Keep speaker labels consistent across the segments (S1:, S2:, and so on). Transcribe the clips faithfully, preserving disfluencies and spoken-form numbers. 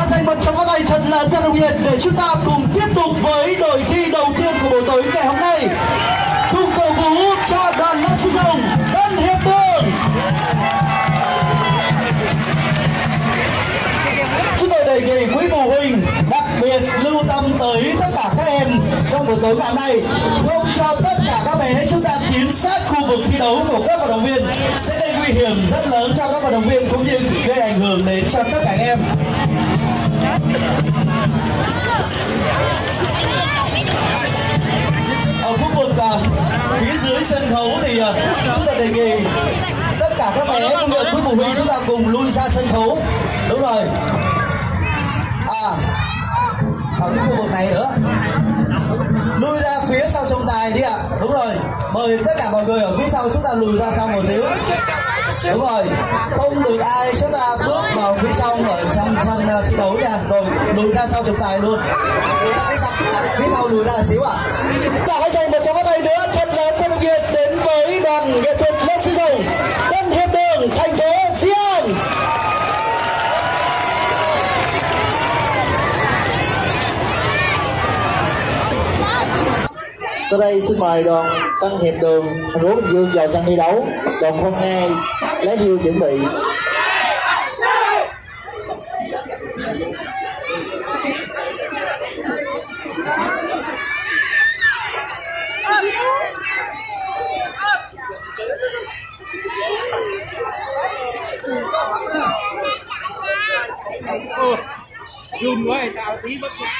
S1: dành một tràng pháo tay thật là nồng nhiệt để chúng ta cùng tiếp tục với đội thi đầu tiên của buổi tối ngày hôm nay. Cùng cổ vũ cho đoàn lá sư rồng Tân Hiệp Đường. Chúng tôi đề nghị quý phụ huynh đặc biệt lưu tâm tới tất cả các em trong buổi tối ngày hôm nay, không cho tất cả các bé chúng ta tiến sát khu vực thi đấu của các vận động viên, sẽ gây nguy hiểm rất lớn cho các vận động viên cũng như gây ảnh hưởng đến cho tất cả em. Ở khu vực uh, phía dưới sân khấu thì uh, chúng ta đề nghị tất cả các bé cũng như quý phụ huynh chúng ta cùng lui ra sân khấu. Đúng rồi. À, ở cái khu vực này nữa, lui ra phía sau trọng tài đi ạ. À. Đúng rồi, mời tất cả mọi người ở phía sau chúng ta lùi ra sau một xíu. Đúng rồi, không được ai chúng ta bước vào phía trong ở trong sân uh, thi đấu nha. Rồi lùi ra sau trọng tài luôn. Lùi ra phía sau, à, phía sau lùi ra xíu ạ. À. Ta hãy dành một tràng pháo tay nữa thật lớn thân nhiệt đến với đoàn nghệ thuật lá sư rồng Tân Hiệp Đường, thành phố Di An.
S2: Sau đây xin mời đoàn Tân Hiệp Đường, thành phố Bình Dương vào sân thi đấu. Đoàn không nghe lá diêu chuẩn bị.
S3: Run quá hay sao tí bất ngờ.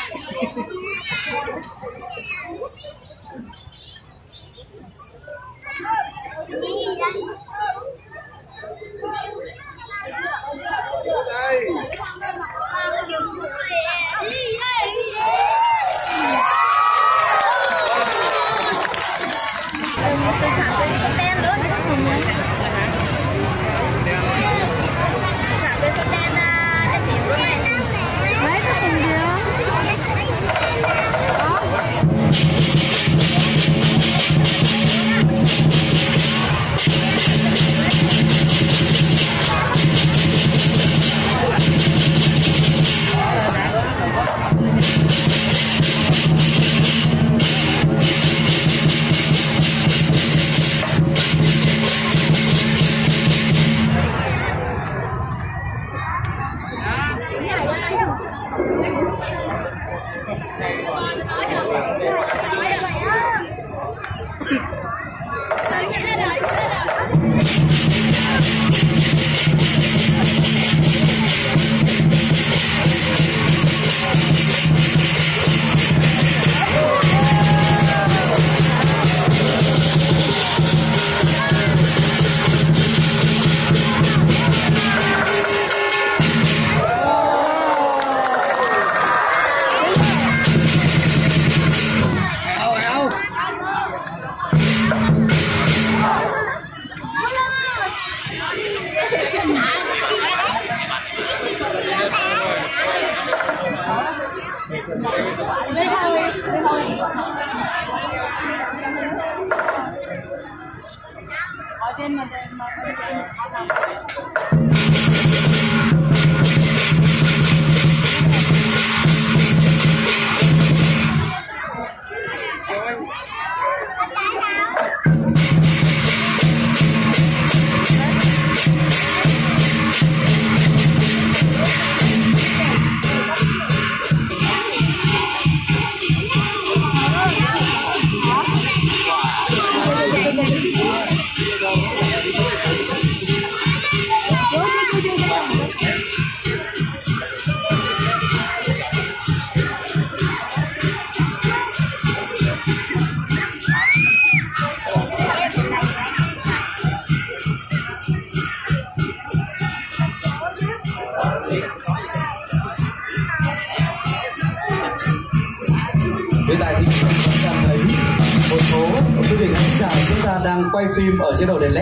S1: Hiện tại thì chúng ta đang thấy một số quý vị khán giả chúng ta đang quay phim ở chế độ đèn led.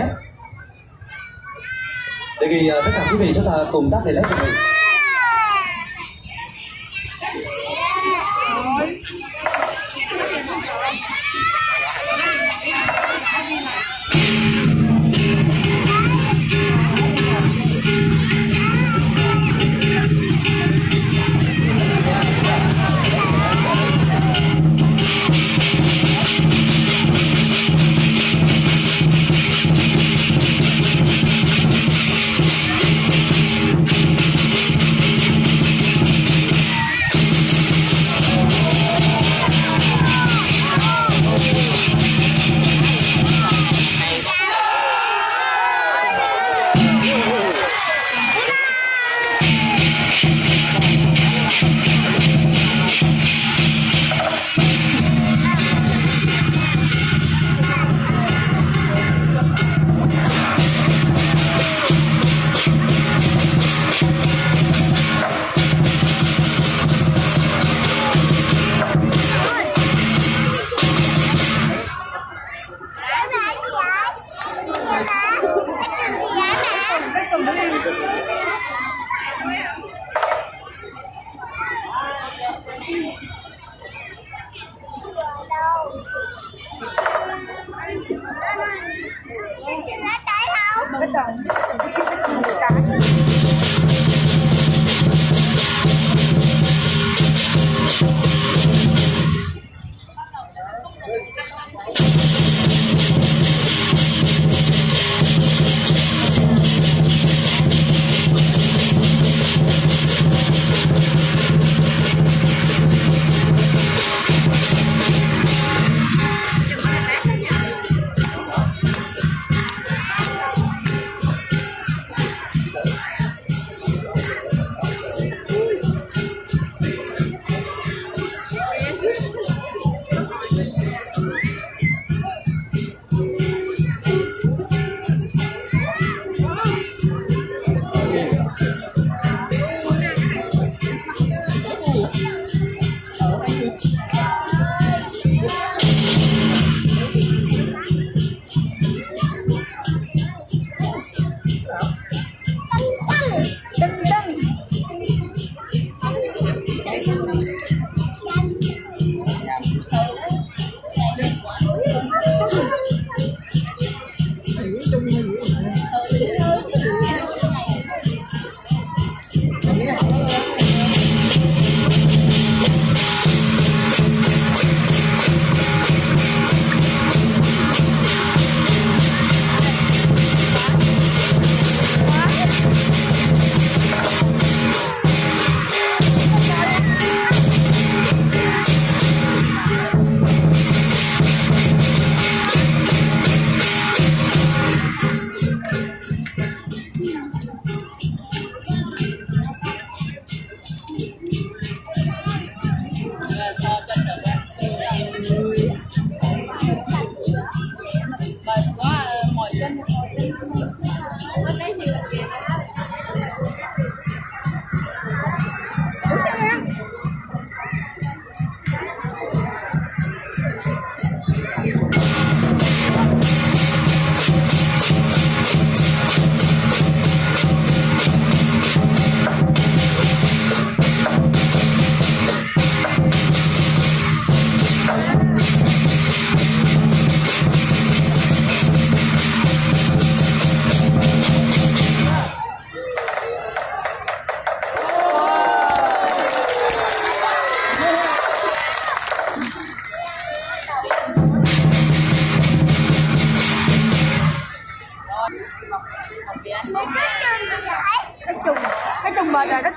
S1: Đề nghị tất cả quý vị chúng ta cùng tắt đèn led của mình.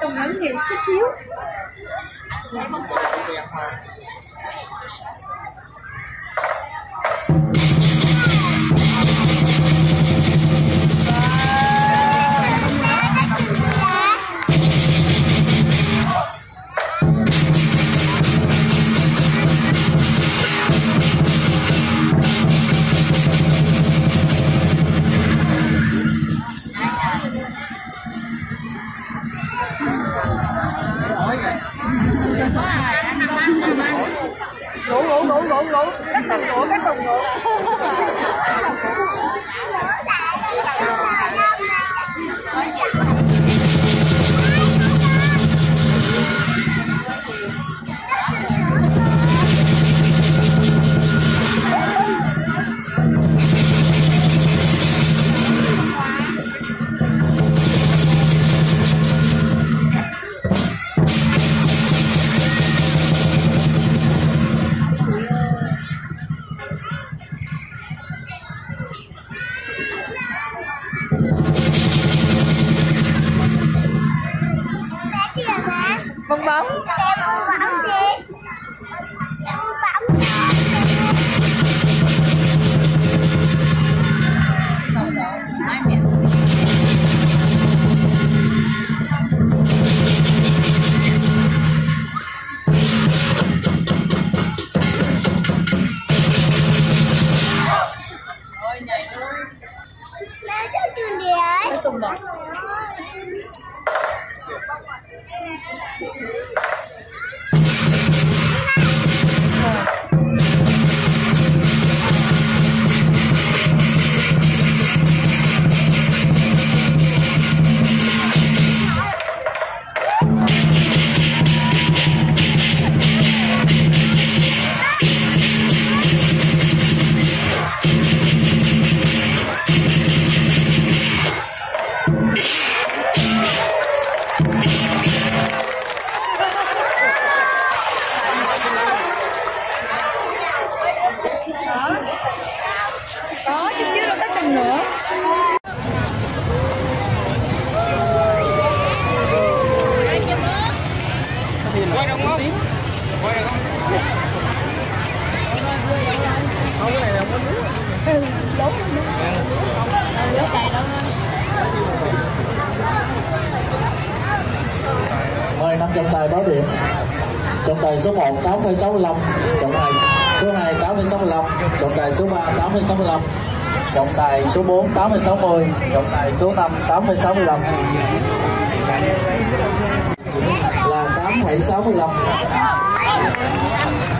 S4: cùng nhấn nhiều chút xíu. Ngủ ngủ ngủ ngủ ngủ cách từng ngủ cách từng ngủ. Bong bóng. Em bong bóng đi. Em bong bóng. Mẹ cho trường gì ấy? Cái tùng bọc. Có chứ chứ đâu tất cần nữa.
S3: Quay được không? Quay được không? Không, cái này là không có nước.
S4: Ừ, đúng đúng. Nước đầy đâu nữa.
S2: Mời năm trọng tài báo điểm. Trọng tài số một tám phẩy sáu mươi lăm, trọng tài số hai tám phẩy sáu mươi lăm, trọng tài số ba tám phẩy sáu mươi lăm, trọng tài số bốn tám phẩy sáu mươi, trọng tài số năm tám phẩy sáu mươi lăm. Là tám phẩy sáu mươi lăm.